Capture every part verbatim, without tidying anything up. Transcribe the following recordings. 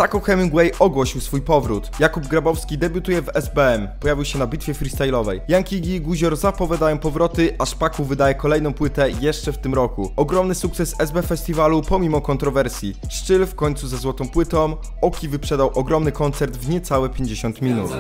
Taco Hemingway ogłosił swój powrót. Jakub Grabowski debiutuje w S B M. Pojawił się na bitwie freestyle'owej. Yankee i Guzior zapowiadają powroty, a Szpaku wydaje kolejną płytę jeszcze w tym roku. Ogromny sukces S B Festiwalu pomimo kontrowersji. Szczyl w końcu ze złotą płytą. Oki wyprzedał ogromny koncert w niecałe pięćdziesiąt minut.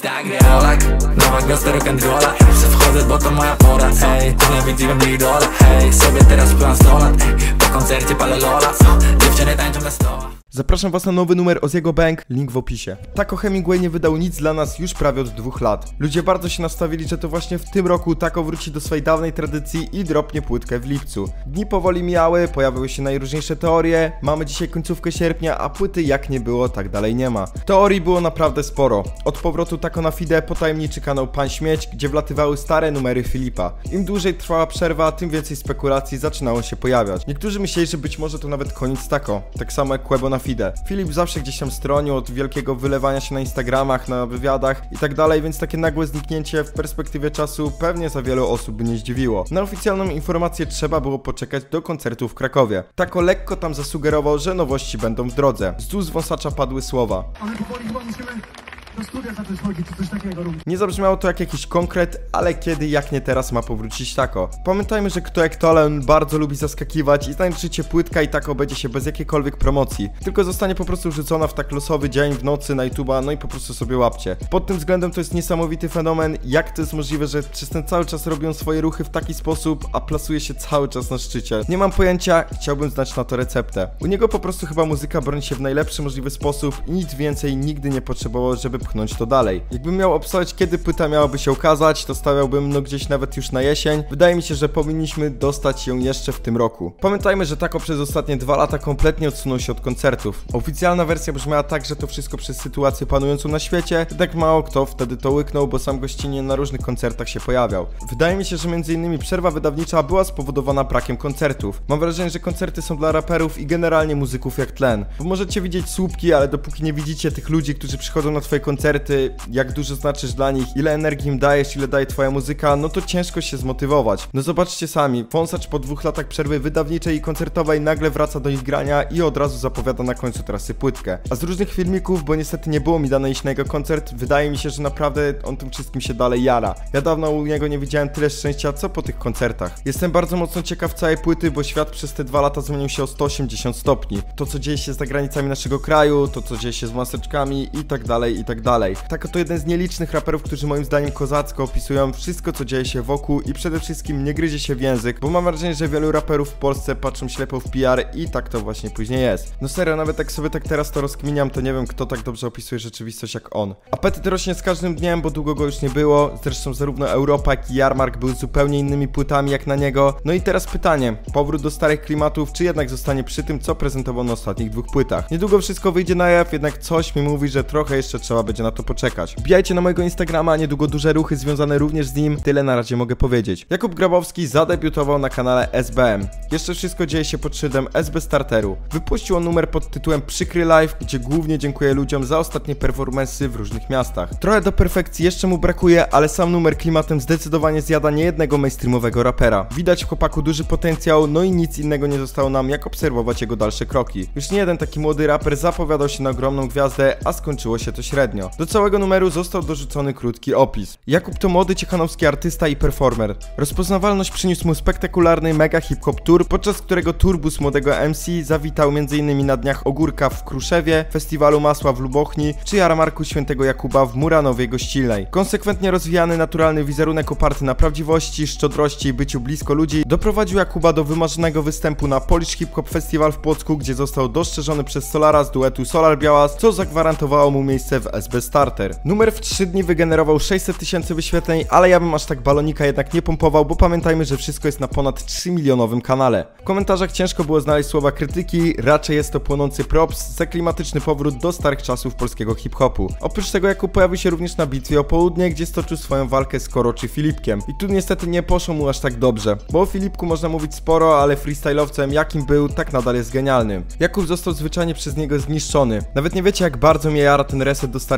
Nowa gwiazda rock'n'rolla, wchodzę, bo to moja pora. Ej, tu nie widziałem nie idola. Hej, sobie teraz byłam sto lat. Po koncercie palę lola. Dziewczyny tańczą na stołach. Zapraszam was na nowy numer Ozzy'ego Bang, link w opisie. Taco Hemingway nie wydał nic dla nas już prawie od dwóch lat. Ludzie bardzo się nastawili, że to właśnie w tym roku Taco wróci do swojej dawnej tradycji i dropnie płytkę w lipcu. Dni powoli mijały, pojawiły się najróżniejsze teorie, mamy dzisiaj końcówkę sierpnia, a płyty jak nie było, tak dalej nie ma. Teorii było naprawdę sporo. Od powrotu Taco na Fide po tajemniczy kanał Pan Śmieć, gdzie wlatywały stare numery Filipa. Im dłużej trwała przerwa, tym więcej spekulacji zaczynało się pojawiać. Niektórzy myśleli, że być może to nawet koniec Taco, tak samo jak Quebo na Fide. Filip zawsze gdzieś tam stronił od wielkiego wylewania się na Instagramach, na wywiadach i tak dalej, więc takie nagłe zniknięcie w perspektywie czasu pewnie za wielu osób by nie zdziwiło. Na oficjalną informację trzeba było poczekać do koncertu w Krakowie. Taco lekko tam zasugerował, że nowości będą w drodze. Z ust wąsacza padły słowa. Ale powoli chyba musimy do studia zacząć chodzić, czy coś takiego robić. Nie zabrzmiało to jak jakiś konkret, ale kiedy jak nie teraz ma powrócić Taco. Pamiętajmy, że kto jak to, ale on bardzo lubi zaskakiwać i znajdziecie płytka i Taco będzie się bez jakiejkolwiek promocji. Tylko zostanie po prostu rzucona w tak losowy dzień w nocy na YouTube'a, no i po prostu sobie łapcie. Pod tym względem to jest niesamowity fenomen, jak to jest możliwe, że przez ten cały czas robią swoje ruchy w taki sposób, a plasuje się cały czas na szczycie. Nie mam pojęcia, chciałbym znać na to receptę. U niego po prostu chyba muzyka broni się w najlepszy możliwy sposób i nic więcej nigdy nie potrzebował, żeby pchnąć to dalej. Jakbym miał obstawiać, kiedy płyta miałaby się ukazać, to stawiałbym no gdzieś nawet już na jesień. Wydaje mi się, że powinniśmy dostać ją jeszcze w tym roku. Pamiętajmy, że Taco przez ostatnie dwa lata kompletnie odsunął się od koncertów. Oficjalna wersja brzmiała tak, że to wszystko przez sytuację panującą na świecie, jednak mało kto wtedy to łyknął, bo sam gościnnie na różnych koncertach się pojawiał. Wydaje mi się, że między innymi przerwa wydawnicza była spowodowana brakiem koncertów. Mam wrażenie, że koncerty są dla raperów i generalnie muzyków jak tlen. Bo możecie widzieć słupki, ale dopóki nie widzicie tych ludzi, którzy przychodzą na twoje koncerty, jak dużo znaczysz dla nich, ile energii im dajesz, ile daje twoja muzyka, no to ciężko się zmotywować. No zobaczcie sami, Wąsacz po dwóch latach przerwy wydawniczej i koncertowej nagle wraca do ich grania i od razu zapowiada na końcu trasy płytkę. A z różnych filmików, bo niestety nie było mi dane iść na jego koncert, wydaje mi się, że naprawdę on tym wszystkim się dalej jara. Ja dawno u niego nie widziałem tyle szczęścia, co po tych koncertach. Jestem bardzo mocno ciekaw całej płyty, bo świat przez te dwa lata zmienił się o sto osiemdziesiąt stopni. To, co dzieje się za granicami naszego kraju, to, co dzieje się z maseczkami i tak dalej, i tak dalej. Taco to jeden z nielicznych raperów, którzy moim zdaniem kozacko opisują wszystko, co dzieje się wokół i przede wszystkim nie gryzie się w język, bo mam wrażenie, że wielu raperów w Polsce patrzą ślepo w P R i tak to właśnie później jest. No serio, nawet jak sobie tak teraz to rozkminiam, to nie wiem, kto tak dobrze opisuje rzeczywistość jak on. Apetyt rośnie z każdym dniem, bo długo go już nie było, zresztą zarówno Europa, jak i Jarmark były zupełnie innymi płytami jak na niego. No i teraz pytanie, powrót do starych klimatów, czy jednak zostanie przy tym, co prezentował na ostatnich dwóch płytach? Niedługo wszystko wyjdzie na jaw, jednak coś mi mówi, że trochę jeszcze trzeba będzie na to poczekać. Wbijajcie na mojego Instagrama, niedługo duże ruchy związane również z nim, tyle na razie mogę powiedzieć. Jakub Grabowski zadebiutował na kanale S B M. Jeszcze wszystko dzieje się pod szyldem S B Starteru. Wypuścił on numer pod tytułem Przykry Live, gdzie głównie dziękuję ludziom za ostatnie performansy w różnych miastach. Trochę do perfekcji jeszcze mu brakuje, ale sam numer klimatem zdecydowanie zjada niejednego mainstreamowego rapera. Widać w chłopaku duży potencjał, no i nic innego nie zostało nam jak obserwować jego dalsze kroki. Już nie jeden taki młody raper zapowiadał się na ogromną gwiazdę, a skończyło się to średnio. Do całego numeru został dorzucony krótki opis. Jakub to młody ciechanowski artysta i performer. Rozpoznawalność przyniósł mu spektakularny mega hip-hop tour, podczas którego turbus młodego M C zawitał między innymi na dniach Ogórka w Kruszewie, Festiwalu Masła w Lubochni, czy Jarmarku Świętego Jakuba w Muranowie Gościlnej. Konsekwentnie rozwijany naturalny wizerunek oparty na prawdziwości, szczodrości i byciu blisko ludzi doprowadził Jakuba do wymarzonego występu na Polish Hip Hop Festival w Płocku, gdzie został dostrzeżony przez Solara z duetu Solar Białas, co zagwarantowało mu miejsce w S B Starter. Numer w trzy dni wygenerował sześćset tysięcy wyświetleń, ale ja bym aż tak balonika jednak nie pompował, bo pamiętajmy, że wszystko jest na ponad trzymilionowym kanale. W komentarzach ciężko było znaleźć słowa krytyki, raczej jest to płonący props za klimatyczny powrót do starych czasów polskiego hip-hopu. Oprócz tego Jakub pojawił się również na bitwie o południe, gdzie stoczył swoją walkę z Koro czy Filipkiem. I tu niestety nie poszło mu aż tak dobrze, bo o Filipku można mówić sporo, ale freestyle'owcem jakim był, tak nadal jest genialnym. Jakub został zwyczajnie przez niego zniszczony. Nawet nie wiecie, jak bardzo mnie jara ten reset do starych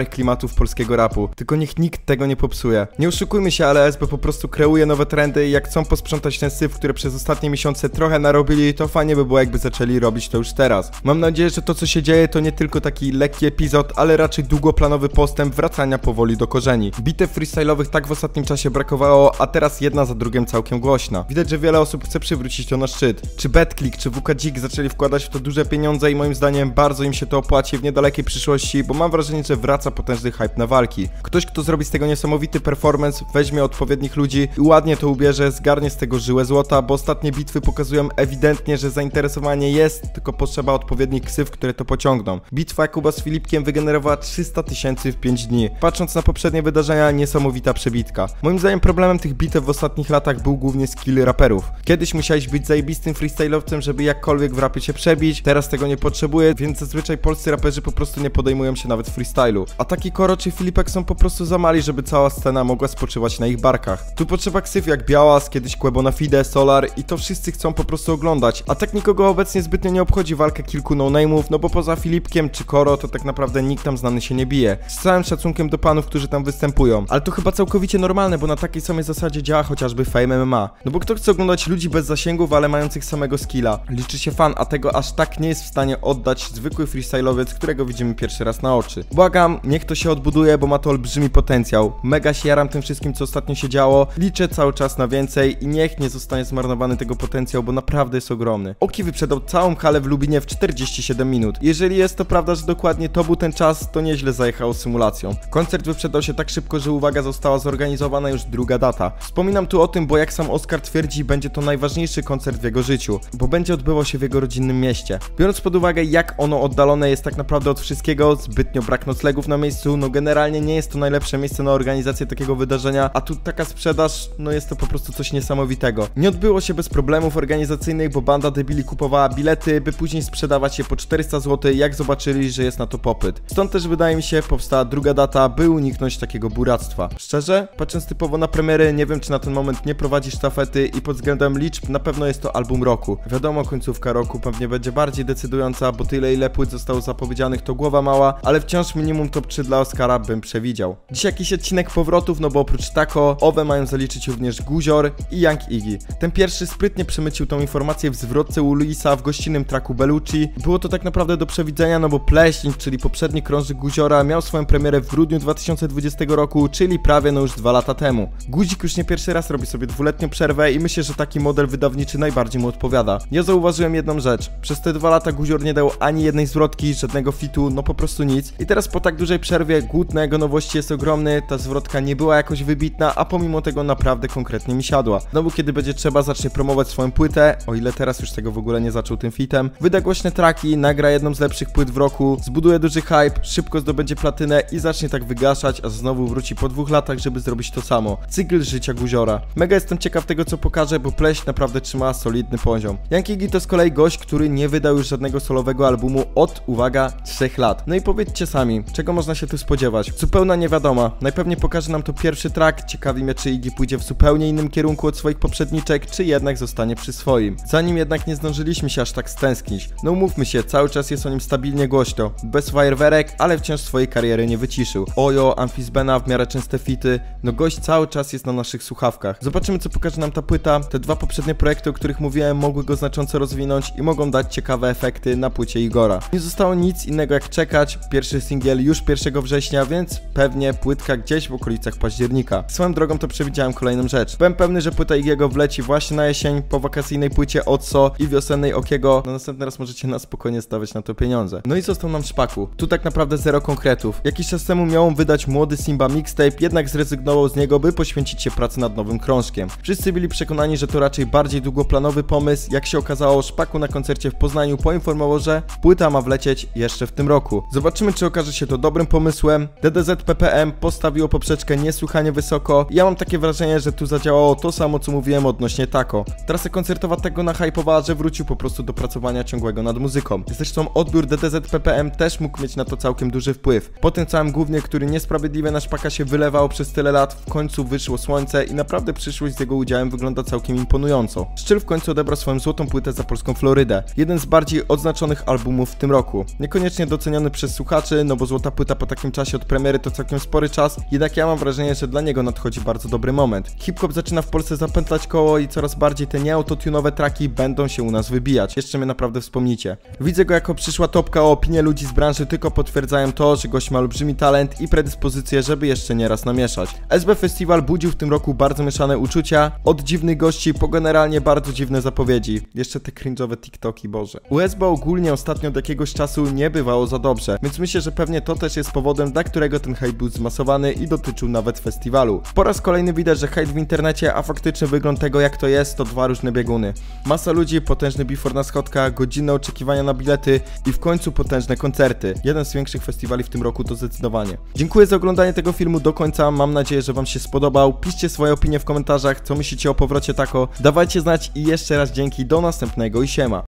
starych klimatów polskiego rapu. Tylko niech nikt tego nie popsuje. Nie oszukujmy się, ale S B po prostu kreuje nowe trendy i jak chcą posprzątać ten syf, który przez ostatnie miesiące trochę narobili, to fajnie by było, jakby zaczęli robić to już teraz. Mam nadzieję, że to, co się dzieje, to nie tylko taki lekki epizod, ale raczej długoplanowy postęp wracania powoli do korzeni. Bitew freestyle'owych tak w ostatnim czasie brakowało, a teraz jedna za drugim całkiem głośna. Widać, że wiele osób chce przywrócić to na szczyt. Czy BetClick, czy W K Dzik zaczęli wkładać w to duże pieniądze i moim zdaniem bardzo im się to opłaci w niedalekiej przyszłości, bo mam wrażenie, że wraca potężny hype na walki. Ktoś, kto zrobi z tego niesamowity performance, weźmie odpowiednich ludzi i ładnie to ubierze, zgarnie z tego żyłę złota, bo ostatnie bitwy pokazują ewidentnie, że zainteresowanie jest, tylko potrzeba odpowiednich ksyw, które to pociągną. Bitwa Jakuba z Filipkiem wygenerowała trzysta tysięcy w pięć dni. Patrząc na poprzednie wydarzenia, niesamowita przebitka. Moim zdaniem problemem tych bitew w ostatnich latach był głównie skill raperów. Kiedyś musiałeś być zajebistym freestyle'owcem, żeby jakkolwiek w rapie się przebić, teraz tego nie potrzebuję, więc zazwyczaj polscy raperzy po prostu nie podejmują się nawet freestylu. A taki Koro czy Filipek są po prostu za mali, żeby cała scena mogła spoczywać na ich barkach. Tu potrzeba ksyw jak Białas, kiedyś Quebo na Fide, Solar i to wszyscy chcą po prostu oglądać, a tak nikogo obecnie zbytnio nie obchodzi walkę kilku no-name'ów, no bo poza Filipkiem czy Koro to tak naprawdę nikt tam znany się nie bije. Z całym szacunkiem do panów, którzy tam występują, ale to chyba całkowicie normalne, bo na takiej samej zasadzie działa chociażby Fame M M A. No bo kto chce oglądać ludzi bez zasięgów, ale mających samego skilla? Liczy się fan, a tego aż tak nie jest w stanie oddać zwykły freestyle'owiec, którego widzimy pierwszy raz na oczy. Błagam, niech to się odbuduje, bo ma to olbrzymi potencjał. Mega się jaram tym wszystkim, co ostatnio się działo. Liczę cały czas na więcej i niech nie zostanie zmarnowany tego potencjał, bo naprawdę jest ogromny. Oki wyprzedał całą halę w Lubinie w czterdzieści siedem minut. Jeżeli jest to prawda, że dokładnie to był ten czas, to nieźle zajechało symulacją. Koncert wyprzedał się tak szybko, że uwaga, została zorganizowana już druga data. Wspominam tu o tym, bo jak sam Oskar twierdzi, będzie to najważniejszy koncert w jego życiu, bo będzie odbywał się w jego rodzinnym mieście. Biorąc pod uwagę, jak ono oddalone jest tak naprawdę od wszystkiego, zbytnio brak noclegów na miejscu, no generalnie nie jest to najlepsze miejsce na organizację takiego wydarzenia, a tu taka sprzedaż, no jest to po prostu coś niesamowitego. Nie odbyło się bez problemów organizacyjnych, bo banda debili kupowała bilety, by później sprzedawać je po czterysta złotych, jak zobaczyli, że jest na to popyt. Stąd też wydaje mi się, powstała druga data, by uniknąć takiego buractwa. Szczerze, patrząc typowo na premiery, nie wiem, czy na ten moment nie prowadzi sztafety i pod względem liczb na pewno jest to album roku. Wiadomo, końcówka roku pewnie będzie bardziej decydująca, bo tyle ile płyt zostało zapowiedzianych to głowa mała, ale wciąż minimum top trzy dla Oskara bym przewidział. Dziś jakiś odcinek powrotów, no bo oprócz Tako, owe mają zaliczyć również Guzior i Young Iggy. Ten pierwszy sprytnie przemycił tą informację w zwrotce u Luisa w gościnnym traku Bellucci. Było to tak naprawdę do przewidzenia, no bo Pleśń, czyli poprzedni krążyk Guziora, miał swoją premierę w grudniu dwa tysiące dwudziestego roku, czyli prawie no już dwa lata temu. Guzik już nie pierwszy raz robi sobie dwuletnią przerwę i myślę, że taki model wydawniczy najbardziej mu odpowiada. Ja zauważyłem jedną rzecz. Przez te dwa lata Guzior nie dał ani jednej zwrotki, żadnego fitu, no po prostu nic. I teraz po tak dużej przerwie głód na jego nowości jest ogromny, ta zwrotka nie była jakoś wybitna, a pomimo tego naprawdę konkretnie mi siadła. Znowu kiedy będzie trzeba, zacznie promować swoją płytę, o ile teraz już tego w ogóle nie zaczął tym fitem. Wyda głośne traki, nagra jedną z lepszych płyt w roku, zbuduje duży hype, szybko zdobędzie platynę i zacznie tak wygaszać, a znowu wróci po dwóch latach, żeby zrobić to samo. Cykl życia Guziora. Mega jestem ciekaw tego, co pokaże, bo Pleśń naprawdę trzyma solidny poziom. Young Iggy to z kolei gość, który nie wydał już żadnego solowego albumu od, uwaga, trzech lat. No i powiedzcie sami, czego można się tu spodziewać? Zupełna niewiadoma. Najpewniej pokaże nam to pierwszy track, ciekawi mnie, czy Iggy pójdzie w zupełnie innym kierunku od swoich poprzedniczek, czy jednak zostanie przy swoim. Zanim jednak nie zdążyliśmy się aż tak stęsknić. No umówmy się, cały czas jest o nim stabilnie głośno. Bez fajerwerek, ale wciąż swojej kariery nie wyciszył. Ojo, Amfisbena, w miarę częste fity. No gość cały czas jest na naszych słuchawkach. Zobaczymy, co pokaże nam ta płyta. Te dwa poprzednie projekty, o których mówiłem, mogły go znacząco rozwinąć i mogą dać ciekawe efekty na płycie Igora. Nie zostało nic innego jak czekać. Pierwszy singiel już pierwszego września, więc pewnie płytka gdzieś w okolicach października. Swoją drogą to przewidziałem kolejną rzecz. Byłem pewny, że płyta Iggy'ego wleci właśnie na jesień, po wakacyjnej płycie Otso i wiosennej Okiego. No następny raz możecie na spokojnie stawiać na to pieniądze. No i został nam Szpaku. Tu tak naprawdę zero konkretów. Jakiś czas temu miał on wydać młody Simba mixtape, jednak zrezygnował z niego, by poświęcić się pracy nad nowym krążkiem. Wszyscy byli przekonani, że to raczej bardziej długoplanowy pomysł. Jak się okazało, Szpaku na koncercie w Poznaniu poinformował, że płyta ma wlecieć jeszcze w tym roku. Zobaczymy, czy okaże się to dobrym pomysłem. D D Z P P M postawiło poprzeczkę niesłychanie wysoko. Ja mam takie wrażenie, że tu zadziałało to samo, co mówiłem odnośnie Tako. Trasa koncertowa tego nahypowała, że wrócił po prostu do pracowania ciągłego nad muzyką. Zresztą odbiór D D Z P P M też mógł mieć na to całkiem duży wpływ. Po tym całym gównie, który niesprawiedliwie na Szpaka się wylewał przez tyle lat, w końcu wyszło słońce i naprawdę przyszłość z jego udziałem wygląda całkiem imponująco. Szczyl w końcu odebrał swoją złotą płytę za polską Florydę. Jeden z bardziej odznaczonych albumów w tym roku. Niekoniecznie doceniony przez słuchaczy, no bo złota płyta minuta po takim czasie od premiery to całkiem spory czas, jednak ja mam wrażenie, że dla niego nadchodzi bardzo dobry moment. Hip-hop zaczyna w Polsce zapętlać koło i coraz bardziej te nieautotunowe traki będą się u nas wybijać. Jeszcze mnie naprawdę wspomnicie. Widzę go jako przyszła topka, a opinie ludzi z branży tylko potwierdzają to, że gość ma olbrzymi talent i predyspozycję, żeby jeszcze nieraz namieszać. S B Festiwal budził w tym roku bardzo mieszane uczucia, od dziwnych gości po generalnie bardzo dziwne zapowiedzi. Jeszcze te cringe'owe TikToki, Boże. U S B ogólnie ostatnio od jakiegoś czasu nie bywało za dobrze, więc myślę, że pewnie to też jest powodem, dla którego ten hype był zmasowany i dotyczył nawet festiwalu. Po raz kolejny widać, że hejt w internecie, a faktyczny wygląd tego, jak to jest, to dwa różne bieguny. Masa ludzi, potężny before na schodkach, godzinne oczekiwania na bilety i w końcu potężne koncerty. Jeden z większych festiwali w tym roku to zdecydowanie. Dziękuję za oglądanie tego filmu do końca, mam nadzieję, że wam się spodobał. Piszcie swoje opinie w komentarzach, co myślicie o powrocie Tako. Dawajcie znać i jeszcze raz dzięki, do następnego i siema.